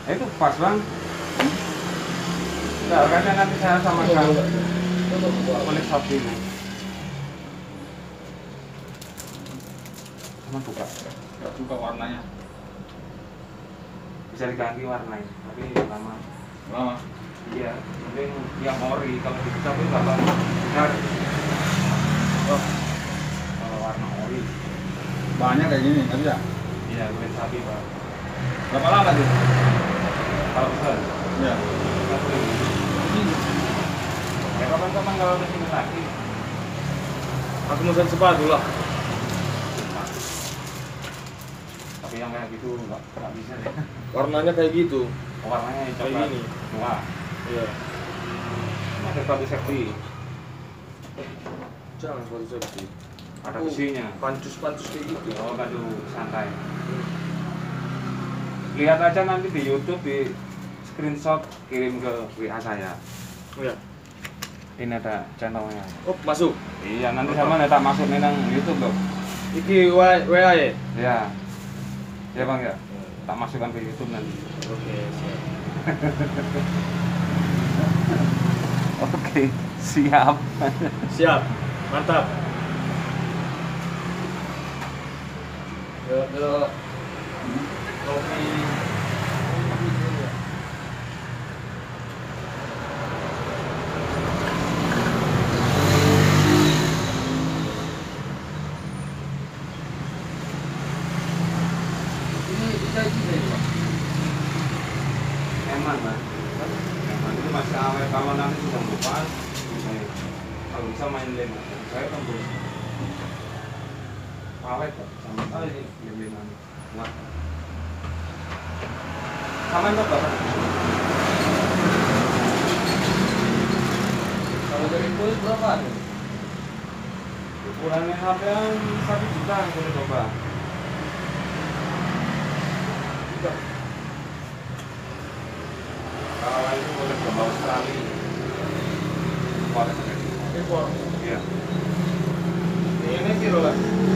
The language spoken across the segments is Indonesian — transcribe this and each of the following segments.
Itu pas bang. Enggak, karena nanti saya sama kamu kulit sapi ini. Sama buka. Enggak buka warnanya. Bisa diganti warnanya, tapi lama. Lama. Iya, mending yang ori kalau dibuka pun nggak bakal benar. Oh, kalau warna ori. Banyak kayak gini, nggak bisa? Iya, kulit sapi pak. Berapa lama sih? Kalau besar? Iya. Ya kapan-kapan kalau kesini lagi. Aku mau sepatu lah. Tapi yang kayak gitu nggak bisa deh. Warnanya kayak gitu. Warnanya kayak gini. Wah. Iya. Ini ada sepatu safety. Jangan sepatu safety. Ada besinya. Pancus kayak gitu. Oh, kado santai. Lihat aja nanti di YouTube, di screenshot kirim ke WA saya. Oh ya. Ini ada channelnya. Oh, masuk. Iya, nanti sama tak masukin nang YouTube loh. Iki WA ya? Iya. Ya bang ya. Tak masukkan ke YouTube nanti. Oke, siap. Oke, siap. Siap. Mantap. Kopi. Eman mas. Eman itu masih awet, kalau nanti sudah lepas, kalau bisa main lem. Saya kan belum awet kok, sama sekali lem-leman. Wah. Sama itu berapa? Kalau dari kulit berapa nih? Ukurannya sampai 1 juta boleh coba. Kalau itu boleh coba Australia. Kualitas seperti itu. Impor. Iya. Ini kilo lah.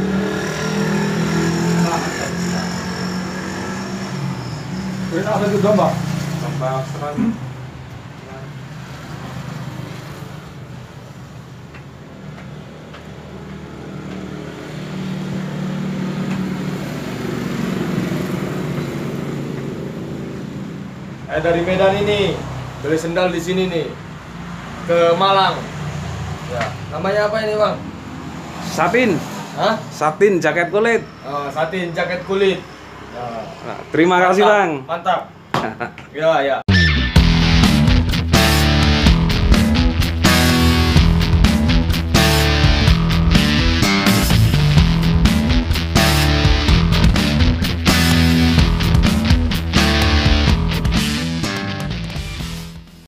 Ini apa itu domba? Domba Australia. Dari Medan ini beli sendal di sini nih ke Malang. Ya, namanya apa ini bang? Satin. Hah? Satin jaket kulit. Satin jaket kulit. Nah, terima kasih bang. Mantap. Ya ya.